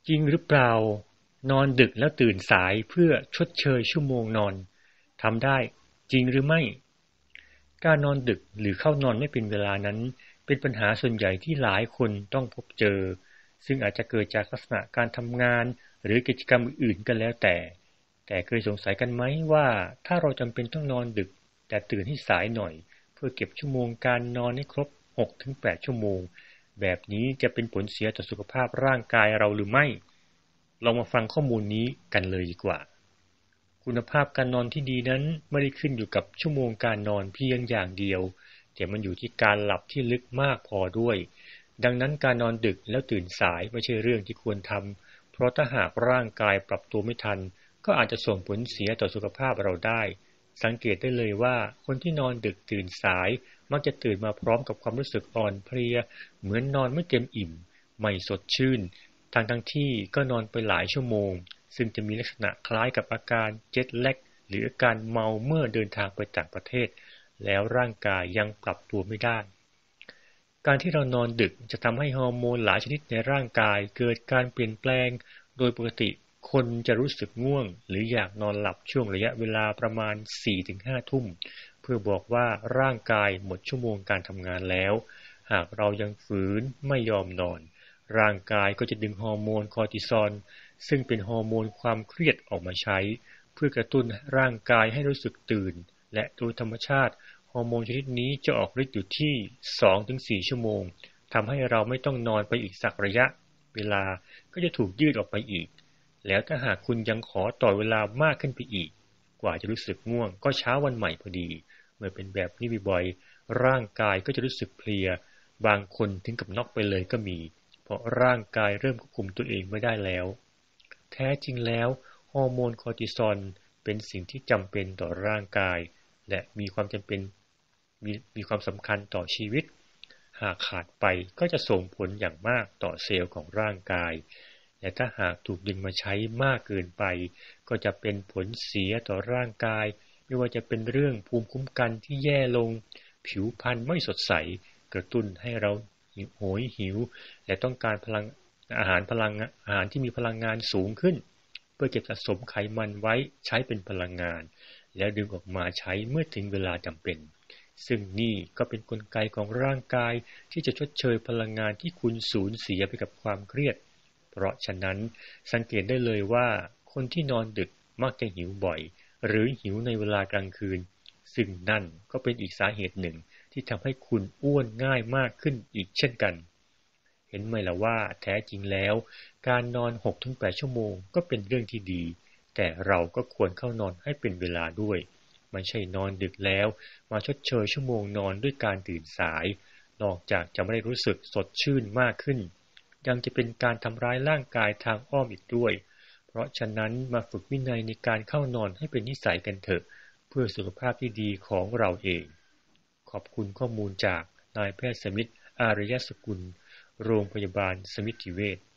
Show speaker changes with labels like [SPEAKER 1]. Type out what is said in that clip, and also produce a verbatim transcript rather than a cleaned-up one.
[SPEAKER 1] จริงหรือเปล่านอนดึกแล้วตื่นสายเพื่อชดเชยชั่วโมงนอนทำได้จริงหรือไม่การนอนดึกหรือเข้านอนไม่เป็นเวลานั้นเป็นปัญหาส่วนใหญ่ที่หลายคนต้องพบเจอซึ่งอาจจะเกิดจากลักษณะการทำงานหรือกิจกรรมอื่นๆก็แล้วแต่แต่เคยสงสัยกันไหมว่าถ้าเราจำเป็นต้องนอนดึกแต่ตื่นให้สายหน่อยเพื่อเก็บชั่วโมงการนอนให้ครบ หกถึงแปด ชั่วโมงแบบนี้จะเป็นผลเสียต่อสุขภาพร่างกายเราหรือไม่ลองมาฟังข้อมูลนี้กันเลยดีกว่าคุณภาพการนอนที่ดีนั้นไม่ได้ขึ้นอยู่กับชั่วโมงการนอนเพียงอย่างเดียวแต่มันอยู่ที่การหลับที่ลึกมากพอด้วยดังนั้นการนอนดึกแล้วตื่นสายไม่ใช่เรื่องที่ควรทำเพราะถ้าหากร่างกายปรับตัวไม่ทันก็อาจจะส่งผลเสียต่อสุขภาพเราได้สังเกตได้เลยว่าคนที่นอนดึกตื่นสายมักจะตื่นมาพร้อมกับความรู้สึกอ่อนเพลียเหมือนนอนไม่เต็มอิ่มไม่สดชื่นทั้งทั้งที่ก็นอนไปหลายชั่วโมงซึ่งจะมีลักษณะคล้ายกับอาการเจ็ตแลกหรืออาการเมาเมื่อเดินทางไปต่างประเทศแล้วร่างกายยังปรับตัวไม่ได้การที่เรานอนดึกจะทำให้ฮอร์โมนหลายชนิดในร่างกายเกิดการเปลี่ยนแปลงโดยปกติคนจะรู้สึกง่วงหรืออยากนอนหลับช่วงระยะเวลาประมาณ สี่ถึงห้า ทุ่มเพื่อบอกว่าร่างกายหมดชั่วโมงการทำงานแล้วหากเรายังฝืนไม่ยอมนอนร่างกายก็จะดึงฮอร์โมนคอร์ติซอลซึ่งเป็นฮอร์โมนความเครียดออกมาใช้เพื่อกระตุ้นร่างกายให้รู้สึกตื่นและโดยธรรมชาติฮอร์โมนชนิดนี้จะออกฤทธิ์อยู่ที่ สองถึงสี่ ชั่วโมงทำให้เราไม่ต้องนอนไปอีกสักระยะเวลาก็จะถูกยืดออกไปอีกแล้วถ้าหากคุณยังขอต่อเวลามากขึ้นไปอีกกว่าจะรู้สึกง่วงก็เช้าวันใหม่พอดีเมื่อเป็นแบบนี้บ่อยๆร่างกายก็จะรู้สึกเพลียบางคนถึงกับน็อกไปเลยก็มีเพราะร่างกายเริ่มควบคุมตัวเองไม่ได้แล้วแท้จริงแล้วฮอร์โมนคอร์ติซอลเป็นสิ่งที่จำเป็นต่อร่างกายและมีความจำเป็นมีมีความสำคัญต่อชีวิตหากขาดไปก็จะส่งผลอย่างมากต่อเซลล์ของร่างกายและถ้าหากถูกดึงมาใช้มากเกินไปก็จะเป็นผลเสียต่อร่างกายไม่ว่าจะเป็นเรื่องภูมิคุ้มกันที่แย่ลงผิวพรรณไม่สดใสกระตุ้นให้เราหิวโหยหิวและต้องการพลังอาหารพลังอาหารที่มีพลังงานสูงขึ้นเพื่อเก็บสะสมไขมันไว้ใช้เป็นพลังงานแล้วดึงออกมาใช้เมื่อถึงเวลาจำเป็นซึ่งนี่ก็เป็นกลไกของร่างกายที่จะชดเชยพลังงานที่คุณสูญเสียไปกับความเครียดเพราะฉะนั้นสังเกตได้เลยว่าคนที่นอนดึกมักจะหิวบ่อยหรือหิวในเวลากลางคืนซึ่งนั่นก็เป็นอีกสาเหตุหนึ่งที่ทำให้คุณอ้วนง่ายมากขึ้นอีกเช่นกันเห็นไหมล่ะว่าแท้จริงแล้วการนอน หกถึงแปด ชั่วโมงก็เป็นเรื่องที่ดีแต่เราก็ควรเข้านอนให้เป็นเวลาด้วยไม่ใช่นอนดึกแล้วมาชดเชยชั่วโมงนอนด้วยการตื่นสายนอกจากจะไม่ได้รู้สึกสดชื่นมากขึ้นยังจะเป็นการทำร้ายร่างกายทางอ้อมอีกด้วยเพราะฉะนั้นมาฝึกวินัยในการเข้านอนให้เป็นนิสัยกันเถอะเพื่อสุขภาพที่ดีของเราเองขอบคุณข้อมูลจากนายแพทย์สมิทธิ์อารยสกุลโรงพยาบาลสมิติเวช